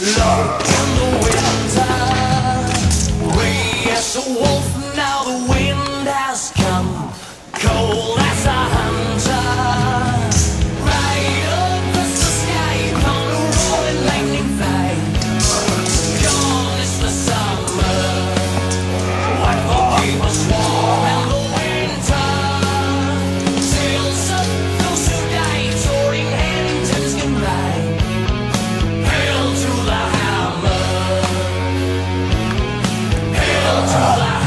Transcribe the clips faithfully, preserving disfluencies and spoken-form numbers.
Low in the winter, gray as a wolf, now the wind has come, cold as a hunter. Right across the sky, on a rolling lightning flight. Gone is the summer, what will keep us warm in the winter? Tales of those who died, soaring Haddington's goodbye. Hail to the hammer, hail to the hammer.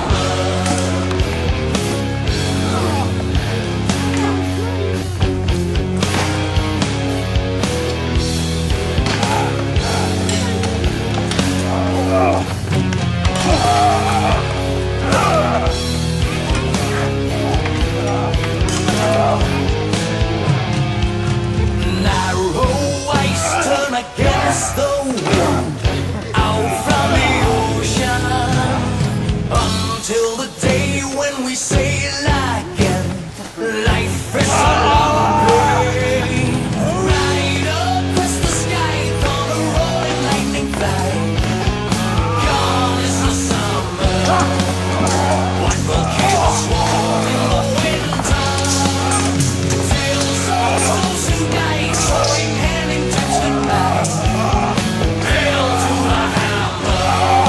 Narrow ice turn against the wind, out from the ocean, until the day when we sail again. Life is a long way. Right across the sky, on a rolling lightning flight. Gone is the summer, what will keep us warm in the winter? Tales of those who died, soaring Haddington's goodbye. Hail to the hammer,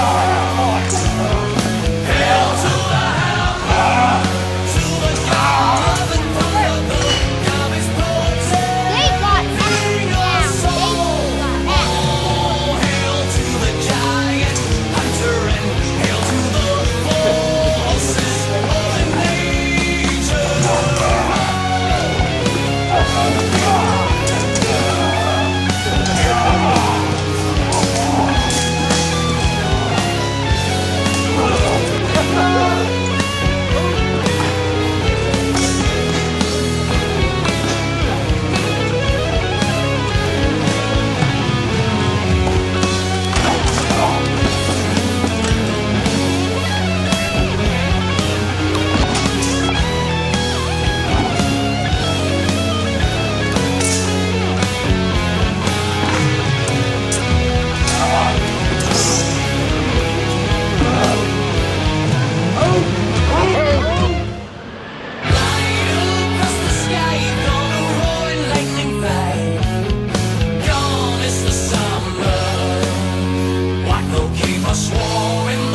hail to the hammer, to the god of the thunder, the god is protect. They got Bring that. us home. Oh, hail to the giant hunter and hail to the forces of nature. Right across the sky, on a rolling lightning flight. Gone is the summer, what will keep us warm in